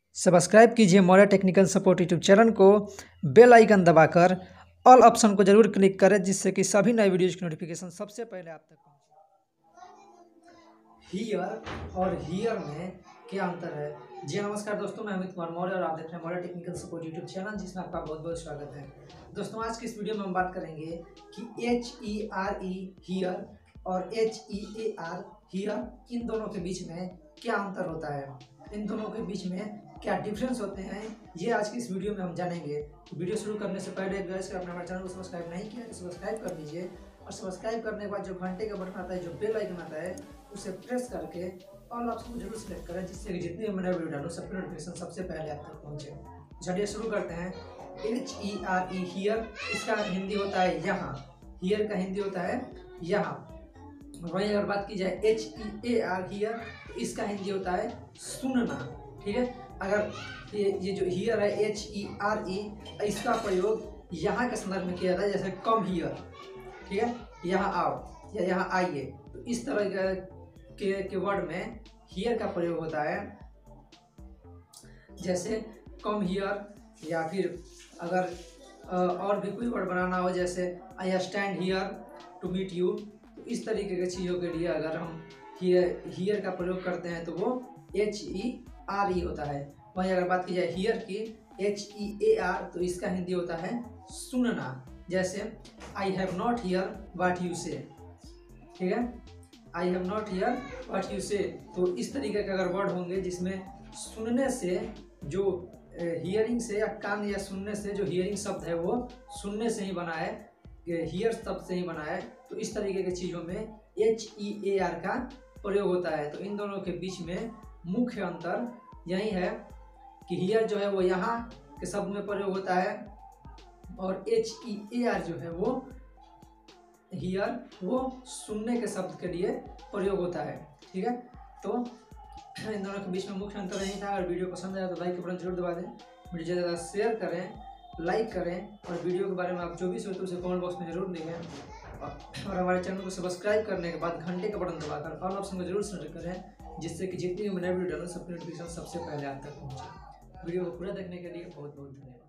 Subscribe कीजिए Maurya technical support YouTube channel को, bell icon दबाकर ऑल ऑप्शन को जरूर क्लिक करें, जिससे कि सभी नए वीडियोज़ की नोटिफिकेशन सबसे पहले आप तक पहुंचे। हियर और हियर में क्या अंतर है? जी नमस्कार दोस्तों, मैं अमित कुमार मौर्य और आप देख रहे हैं Maurya technical support YouTube channel, जिसमें आपका बहुत बहुत स्वागत है। दोस्तों, आज की इस वीडियो में हम बात करेंगे कि HERE हियर और HEAR हियर, इन दोनों के बीच में क्या अंतर होता है, इन दोनों के बीच में क्या डिफरेंस होते हैं, ये आज की इस वीडियो में हम जानेंगे। तो वीडियो शुरू करने से पहले गाइस, अगर हमारे चैनल को सब्सक्राइब नहीं किया तो सब्सक्राइब कर लीजिए, और सब्सक्राइब करने के बाद जो घंटे का बटन आता है, जो बेल आइकन आता है, उसे प्रेस करके ऑल ऑप्शन को जरूर सिलेक्ट करें, जिससे कि जितनी भी मैंने वीडियो डालूं सबकी नोटिफिकेशन सबसे पहले आप तक पहुंचे। चलिए शुरू करते हैं। HERE हियर, इसका हिंदी होता है यहाँ, हियर का हिंदी होता है यहाँ। वहीं अगर बात की जाए HEAR हियर, तो इसका हिंदी होता है सुनना। ठीक है, अगर ये जो हियर है HERE, इसका प्रयोग यहाँ के संदर्भ में किया जाता है, जैसे कम हियर, ठीक है, यहाँ आओ या यहाँ आइए। तो इस तरह के वर्ड में हियर का प्रयोग होता है, जैसे कम हियर, या फिर अगर और भी कोई वर्ड बनाना हो, जैसे I stand here to meet you. तो इस तरीके की चीज़ों के लिए अगर हम हियर का प्रयोग करते हैं तो वो HERE होता है। वहीं अगर बात की जाए हियर की, HEAR, तो इसका हिंदी होता है सुनना, जैसे I have not hear what you say. ठीक है, I have not hear what you say. तो इस तरीके के अगर वर्ड होंगे जिसमें सुनने से, जो हियरिंग से या कान या सुनने से, जो हियरिंग शब्द है वो सुनने से ही बना है, हियर शब्द से ही बना है, तो इस तरीके की चीज़ों में HEAR का प्रयोग होता है। तो इन दोनों के बीच में मुख्य अंतर यही है कि हियर जो है वो यहाँ के शब्द में प्रयोग होता है, और HEAR जो है वो हियर वो सुनने के शब्द के लिए प्रयोग होता है। ठीक है, तो इन दोनों के बीच में मुख्य अंतर यही था। अगर वीडियो पसंद आया तो लाइक के बटन जरूर दबा दें, वीडियो ज़्यादा शेयर करें, लाइक करें, और वीडियो के बारे में आप जो भी सोचते हैं उसे कमेंट बॉक्स में जरूर लिखें, और हमारे चैनल को सब्सक्राइब करने के बाद घंटे का बटन दबाकर ऑल ऑप्शन को जरूर सेलेक्ट करें, जिससे कि जितनी भी नए वीडियो डालूं सबकी नोटिफिकेशन सबसे पहले आप तक पहुंचे। वीडियो को पूरा देखने के लिए बहुत बहुत धन्यवाद।